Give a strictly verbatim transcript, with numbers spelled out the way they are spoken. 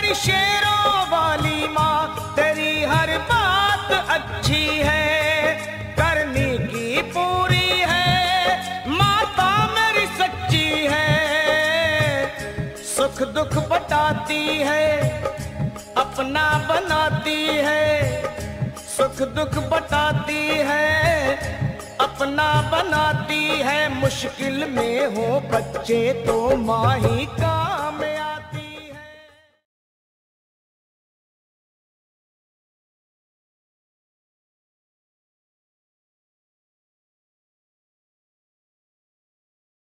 मेरी शेरों वाली माँ, तेरी हर बात अच्छी है, करने की पूरी है, माता मेरी सच्ची है। सुख दुख बटाती है, अपना बनाती है, सुख दुख बटाती है, अपना बनाती है। मुश्किल में हो बच्चे तो माँ ही का